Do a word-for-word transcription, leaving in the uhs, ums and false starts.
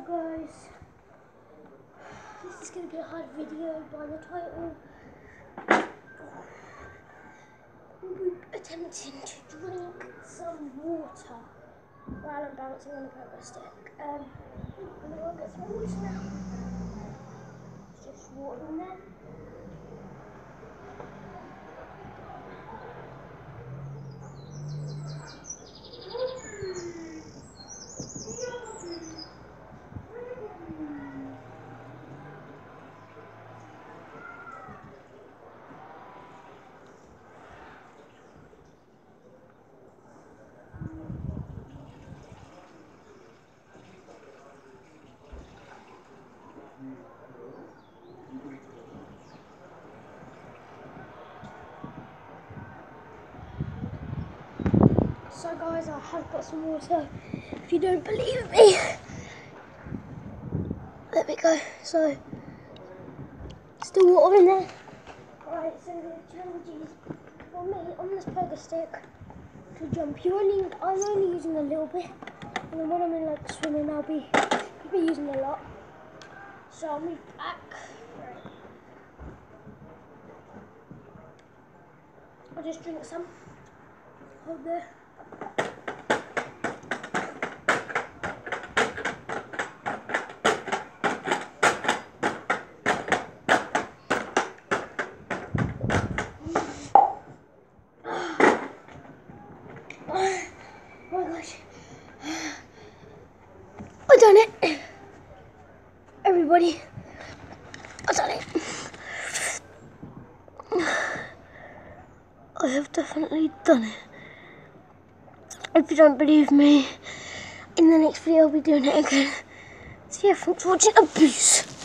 guys, this is going to be a hard video by the title. We'll be attempting to drink some water while I'm bouncing on a pogo stick. Um, I'm going to get some water now. It's just water in there. So guys, I have got some water. If you don't believe me, there we go. So, still water in there. Alright, so the challenge is for me on this pogo stick to jump. You only, I'm only using a little bit, and then when I'm in like swimming, I'll be, I'll be using a lot. So I'll move back. I'll just drink some. Hold there. Oh my gosh, I've done it, everybody, I've done it. I have definitely done it. If you don't believe me, in the next video I'll be doing it again. So yeah, thanks for watching, and peace.